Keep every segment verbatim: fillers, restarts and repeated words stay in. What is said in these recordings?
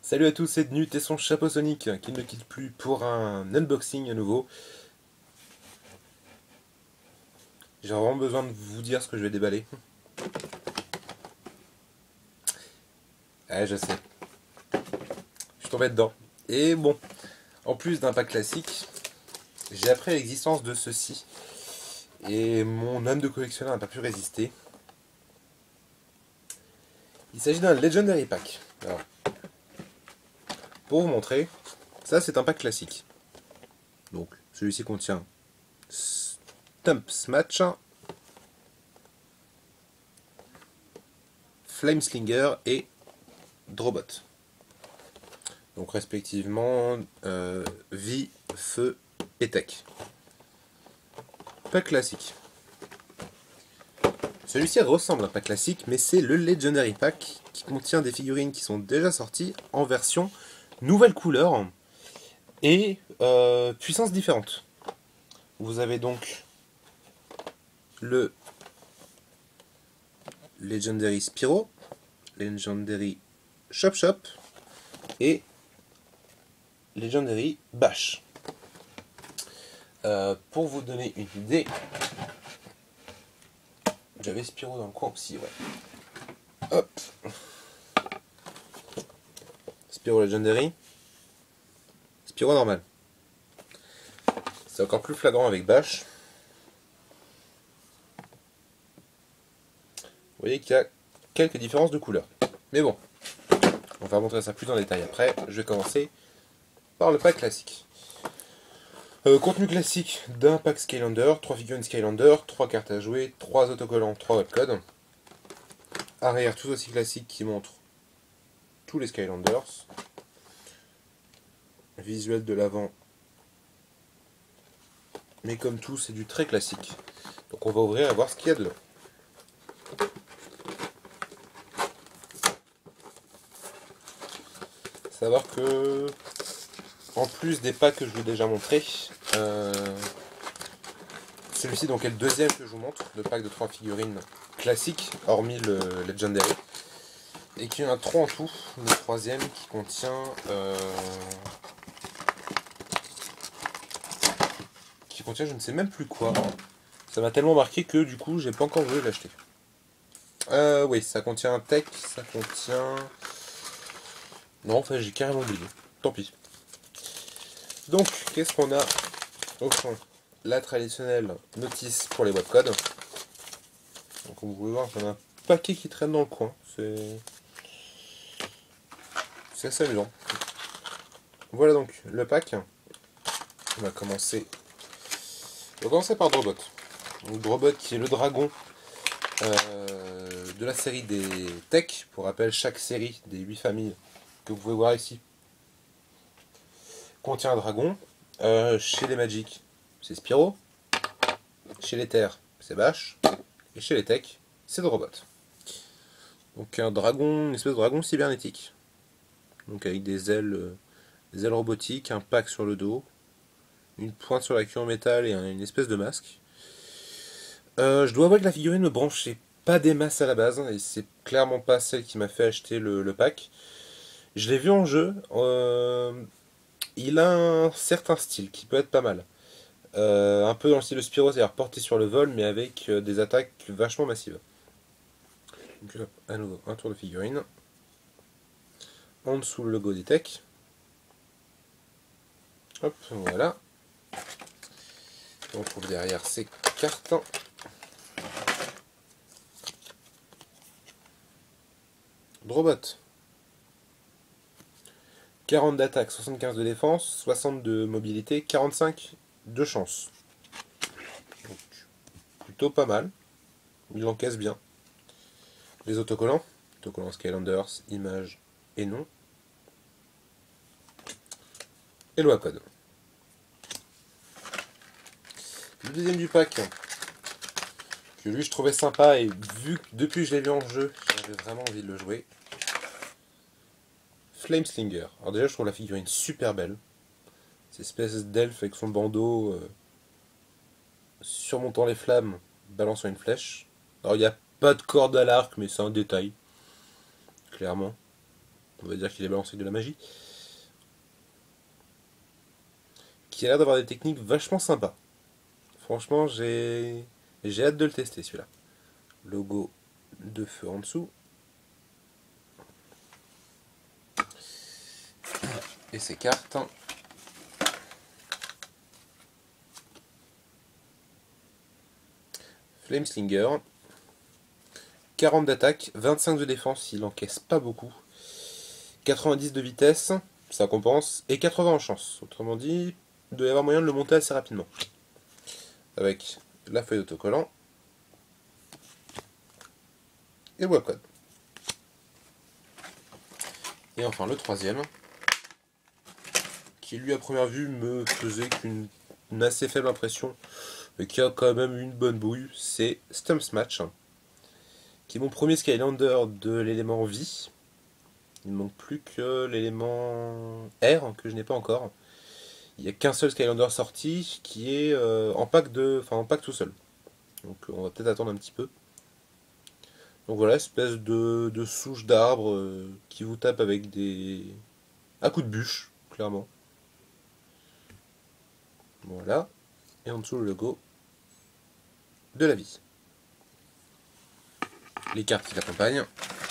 Salut à tous, c'est Dnut et son chapeau Sonic qui ne me quitte plus pour un unboxing à nouveau. J'ai vraiment besoin de vous dire ce que je vais déballer. Ah, je sais, je suis tombé dedans. Et bon, en plus d'un pack classique, j'ai appris l'existence de ceci. Et mon âme de collectionneur n'a pas pu résister. Il s'agit d'un Legendary Pack. Alors, pour vous montrer, ça c'est un pack classique. Donc, celui-ci contient Stump Smash, Flameslinger et Drobot. Donc respectivement euh, vie, feu et tech. Pack classique. Celui-ci ressemble à un pack classique, mais c'est le Legendary Pack qui contient des figurines qui sont déjà sorties en version nouvelle couleur et euh, puissance différente. Vous avez donc le Legendary Spyro, Legendary Chop Chop et Legendary Bash. Euh, pour vous donner une idée, j'avais Spyro dans le coin aussi, ouais. Hop. Spyro Legendary. Spyro normal. C'est encore plus flagrant avec Bash. Vous voyez qu'il y a quelques différences de couleur. Mais bon, on va montrer ça plus en détail après. Je vais commencer par le pack classique. Euh, contenu classique d'un pack Skylander, trois figurines Skylander, trois cartes à jouer, trois autocollants, trois webcodes. Arrière tout aussi classique qui montre tous les Skylanders. Visuel de l'avant. Mais comme tout, c'est du très classique. Donc on va ouvrir et voir ce qu'il y a dedans. Savoir que, en plus des packs que je vous ai déjà montré, euh, celui-ci donc est le deuxième que je vous montre, le pack de trois figurines classiques, hormis le Legendary, et qui en a trois en tout, le troisième qui contient euh, qui contient je ne sais même plus quoi. Ça m'a tellement marqué que du coup j'ai pas encore voulu l'acheter. Euh, oui, ça contient un tech, ça contient... Non, enfin j'ai carrément oublié. Tant pis. Donc, qu'est-ce qu'on a au fond? La traditionnelle notice pour les webcodes. Donc, comme vous pouvez voir, on a un paquet qui traîne dans le coin. C'est c'est assez amusant. Voilà donc le pack. On va commencer. On va commencer par Drobot. Donc, Drobot qui est le dragon euh, de la série des Tech. Pour rappel, chaque série des huit familles que vous pouvez voir ici contient un dragon. Euh, chez les Magic, c'est Spyro. Chez les Terres, c'est Bash. Et chez les Tech, c'est Drobot. Donc un dragon, une espèce de dragon cybernétique. Donc avec des ailes, euh, des ailes robotiques, un pack sur le dos, une pointe sur la queue en métal et un, une espèce de masque. Euh, je dois avouer que la figurine me branchait pas des masses à la base, et c'est clairement pas celle qui m'a fait acheter le, le pack. Je l'ai vu en jeu. Euh, il a un certain style qui peut être pas mal. Euh, un peu dans le style de Spyro, c'est-à-dire porté sur le vol, mais avec euh, des attaques vachement massives. Donc, hop, à nouveau, un tour de figurine. En dessous, le logo des Tech. Hop, voilà. On trouve derrière ces cartes. Drobot. quarante d'attaque, soixante-quinze de défense, soixante de mobilité, quarante-cinq de chance. Donc, plutôt pas mal. Il encaisse bien. Les autocollants. Autocollants Skylanders, images et nom. Et le webcode. Le deuxième du pack, que lui je trouvais sympa, et vu que depuis que je l'ai vu en jeu, j'avais vraiment envie de le jouer. Flameslinger. Alors déjà je trouve la figurine super belle. Cette espèce d'elfe avec son bandeau euh, surmontant les flammes, balançant une flèche. Alors il n'y a pas de corde à l'arc, mais c'est un détail. Clairement. on va dire qu'il est balancé avec de la magie, qui a l'air d'avoir des techniques vachement sympas. Franchement, j'ai j'ai hâte de le tester celui-là. Logo de feu en dessous. Et ses cartes. Flameslinger. quarante d'attaque, vingt-cinq de défense, il encaisse pas beaucoup. quatre-vingt-dix de vitesse, ça compense. Et quatre-vingts en chance. Autrement dit, il doit y avoir moyen de le monter assez rapidement. Avec la feuille d'autocollant. Et le webcode. Et enfin le troisième, qui lui à première vue me faisait qu'une assez faible impression, mais qui a quand même une bonne bouille, c'est Stump Smash, qui est mon premier Skylander de l'élément vie. Il ne manque plus que l'élément R, que je n'ai pas encore. Il n'y a qu'un seul Skylander sorti, qui est euh, en pack de, enfin en pack tout seul. Donc on va peut-être attendre un petit peu. Donc voilà, espèce de, de souche d'arbre euh, qui vous tape avec des... à coups de bûche, clairement. Voilà. Et en dessous le logo de la vie. Les cartes qui l'accompagnent.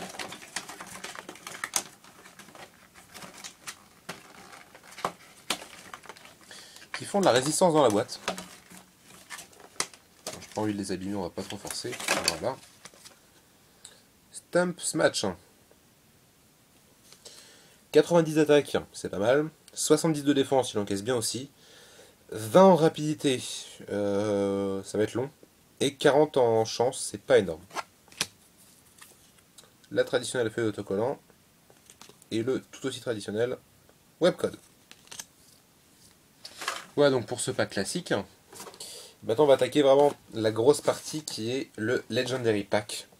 Qui font de la résistance dans la boîte. J'ai pas envie de les abîmer, on va pas trop forcer. Voilà. Stump Smash. quatre-vingt-dix d'attaque, c'est pas mal. soixante-dix de défense, il encaisse bien aussi. vingt en rapidité, euh, ça va être long. Et quarante en chance, c'est pas énorme. La traditionnelle feuille d'autocollant. Et le tout aussi traditionnel webcode. Voilà donc pour ce pack classique. Maintenant on va attaquer vraiment la grosse partie qui est le Legendary Pack.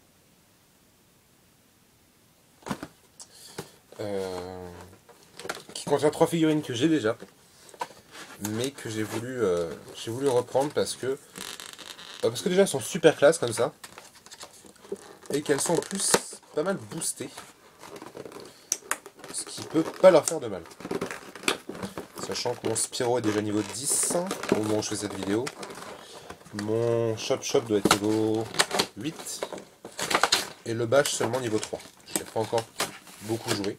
Euh, qui contient trois figurines que j'ai déjà, mais que j'ai voulu, euh, j'ai voulu reprendre parce que, euh, parce que déjà elles sont super classe comme ça, et qu'elles sont en plus pas mal boostées, ce qui peut pas leur faire de mal. Sachant que mon Spyro est déjà niveau dix au moment où je fais cette vidéo. Mon Chop Chop doit être niveau huit. Et le Bash seulement niveau trois. Je n'ai pas encore beaucoup joué.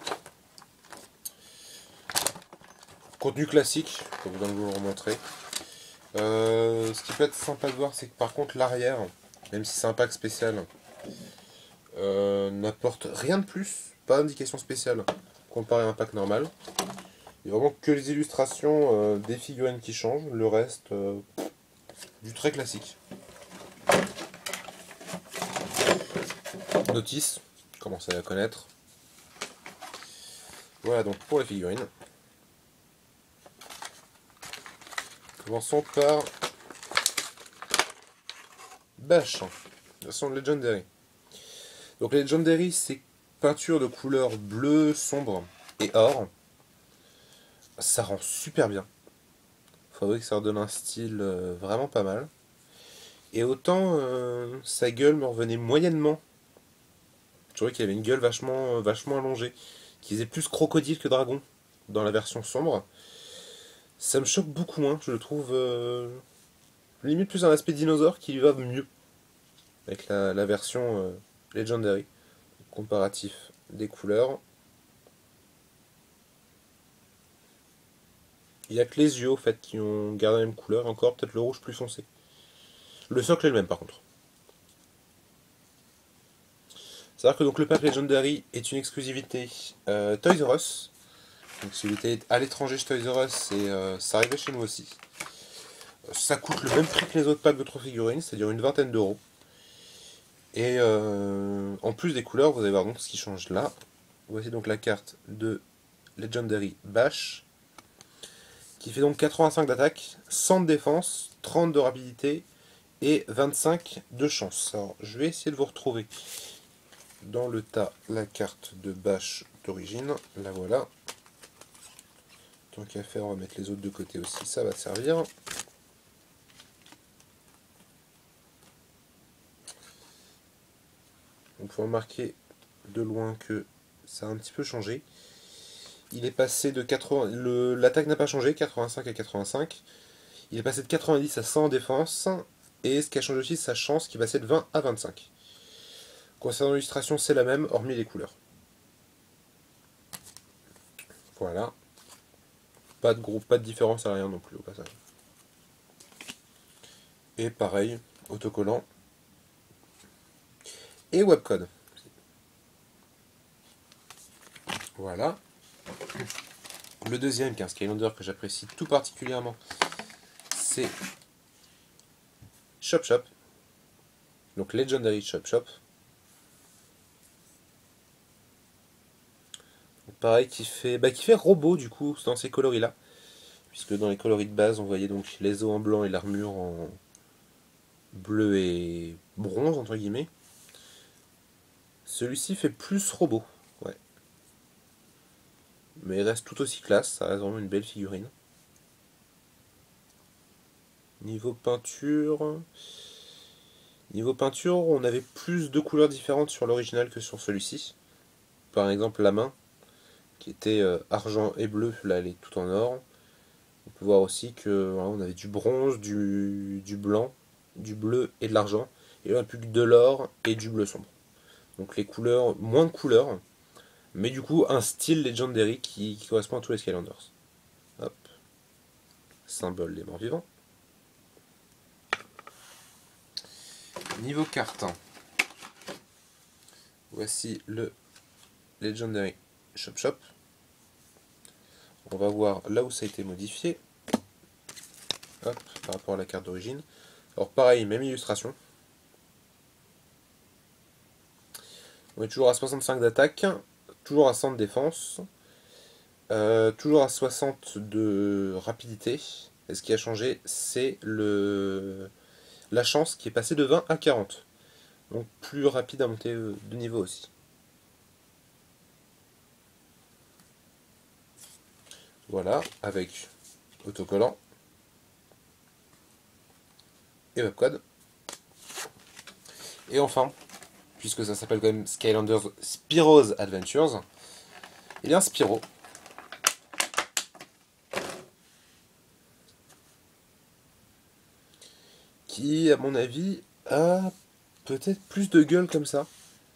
Contenu classique, je vais vous le remontrer. Euh, ce qui peut être sympa de voir, c'est que par contre l'arrière, même si c'est un pack spécial, euh, n'apporte rien de plus, pas d'indication spéciale comparé à un pack normal. Il y a vraiment que les illustrations euh, des figurines qui changent, le reste euh, du très classique. Notice, commencez à la connaître. Voilà donc pour les figurines. Commençons par Bash, version Legendary. Donc Legendary, c'est peinture de couleur bleu sombre et or. Ça rend super bien. Faudrait que ça redonne un style euh, vraiment pas mal. Et autant euh, sa gueule me revenait moyennement. Je trouvais qu'il avait une gueule vachement, vachement allongée, qui faisait plus crocodile que dragon dans la version sombre. Ça me choque beaucoup moins, je le trouve euh, limite plus un aspect dinosaure qui lui va mieux avec la, la version euh, Legendary. Comparatif des couleurs. Il n'y a que les yeux au fait qui ont gardé la même couleur, encore peut-être le rouge plus foncé. Le socle est le même par contre. C'est-à-dire que donc le pack Legendary est une exclusivité euh, Toys R Us. Une exclusivité à l'étranger chez Toys R Us et euh, ça arrivait chez nous aussi. Ça coûte le même prix que les autres packs de trois figurines, c'est-à-dire une vingtaine d'euros. Et euh, en plus des couleurs, vous allez voir donc ce qui change là. Voici donc la carte de Legendary Bash, qui fait donc quatre-vingt-cinq d'attaque, cent de défense, trente de rapidité et vingt-cinq de chance. Alors je vais essayer de vous retrouver dans le tas la carte de Bash d'origine. La voilà. Tant qu'à faire, on va mettre les autres de côté aussi, ça va servir. On peut remarquer de loin que ça a un petit peu changé. Il est passé de quatre-vingts... le- L'attaque n'a pas changé, quatre-vingt-cinq à quatre-vingt-cinq. Il est passé de quatre-vingt-dix à cent en défense. Et ce qui a changé aussi, c'est sa chance qui est passée de vingt à vingt-cinq. Concernant l'illustration, c'est la même, hormis les couleurs. Voilà. Pas de groupe, pas de différence à rien non plus au passage. Et pareil, autocollant. Et webcode. Voilà. Le deuxième, qui est un Skylander que j'apprécie tout particulièrement, c'est Chop Chop. Donc Legendary Chop Chop. Donc pareil, qui fait, bah, qui fait robot du coup dans ces coloris là. Puisque dans les coloris de base, on voyait donc les os en blanc et l'armure en bleu et bronze, entre guillemets. Celui-ci fait plus robot. Ouais. Mais il reste tout aussi classe, ça reste vraiment une belle figurine. Niveau peinture... Niveau peinture, on avait plus de couleurs différentes sur l'original que sur celui-ci. Par exemple, la main, qui était euh, argent et bleu, là elle est tout en or. On peut voir aussi que voilà, on avait du bronze, du, du blanc, du bleu et de l'argent. Et là on n'a plus que de l'or et du bleu sombre. Donc les couleurs, moins de couleurs, mais du coup un style Legendary qui, qui correspond à tous les Skylanders. Hop. Symbole des morts vivants. Niveau carte. Voici le Legendary Chop Chop. On va voir là où ça a été modifié. Hop, par rapport à la carte d'origine. Alors pareil, même illustration. On est toujours à soixante-cinq d'attaque, toujours à cent de défense, euh, toujours à soixante de rapidité. Et ce qui a changé, c'est le la chance qui est passée de vingt à quarante. Donc plus rapide à monter de niveau aussi. Voilà, avec autocollant et webcode. Et enfin, puisque ça s'appelle quand même Skylanders Spyro's Adventures, et bien Spyro. Qui, à mon avis, a peut-être plus de gueule comme ça.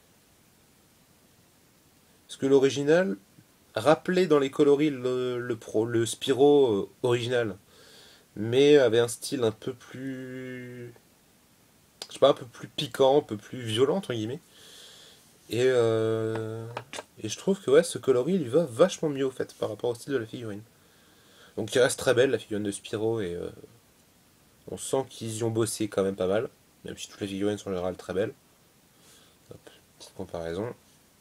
Parce que l'original rappelait dans les coloris le, le, pro, le Spyro euh, original, mais avait un style un peu plus... je sais pas, un peu plus piquant, un peu plus violent, entre guillemets. Et, euh, et je trouve que ouais, ce coloris il va vachement mieux au fait par rapport au style de la figurine. Donc il reste très belle la figurine de Spyro et euh, on sent qu'ils y ont bossé quand même pas mal, même si toutes les figurines sont en général très belles. Hop, petite comparaison.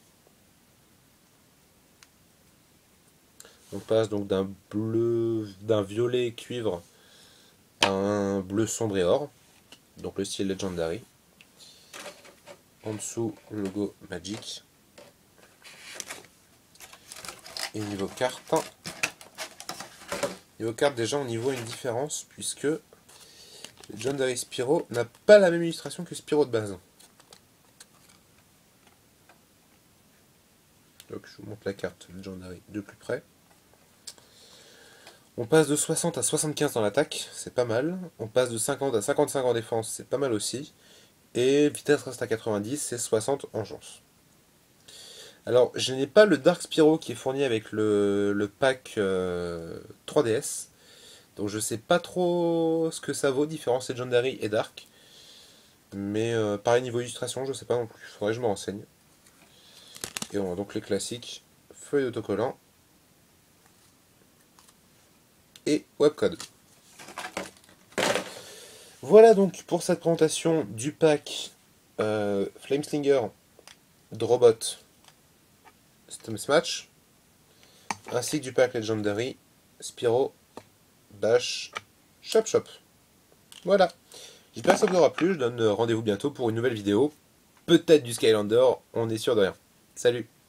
On passe donc d'un bleu, d'un violet cuivre à un bleu sombre et or, donc le style Legendary. En dessous, le logo Magic. Et niveau carte, niveau carte déjà on y voit une différence puisque Legendary Spyro n'a pas la même illustration que Spyro de base. Donc je vous montre la carte Legendary de plus près. On passe de soixante à soixante-quinze dans l'attaque, c'est pas mal. On passe de cinquante à cinquante-cinq en défense, c'est pas mal aussi. Et vitesse reste à quatre-vingt-dix, c'est soixante en chance. Alors, je n'ai pas le Dark Spyro qui est fourni avec le, le pack euh, trois D S. Donc je sais pas trop ce que ça vaut, différence Legendary et Dark. Mais euh, pareil niveau illustration, je sais pas non plus, faudrait que je me renseigne. Et on a donc les classiques, feuille d'autocollant et webcode. Voilà donc pour cette présentation du pack euh, Flameslinger de Robot Stomp Smash, ainsi que du pack Legendary Spyro Bash Chop Chop. Voilà. J'espère que ça vous aura plu. Je donne rendez-vous bientôt pour une nouvelle vidéo. Peut-être du Skylander, on est sûr de rien. Salut!